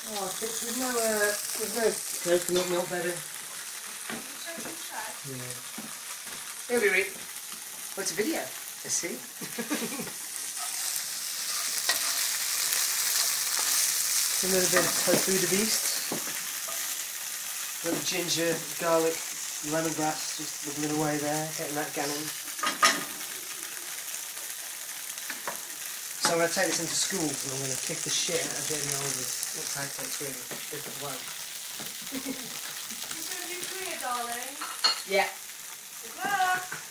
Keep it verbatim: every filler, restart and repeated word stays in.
Oh, there's no, uh, there's no coconut milk better. Yeah. It'll be re- well, it's a video. Let's see. A little bit of tofu de beast. A little ginger, garlic, lemongrass, just wiggling away there, getting that going. So I'm going to take this into schools and I'm going to kick the shit out of Jamie Oliver's. Looks like it's really shit as well. You going to do Korea, darling? Yeah. Good luck!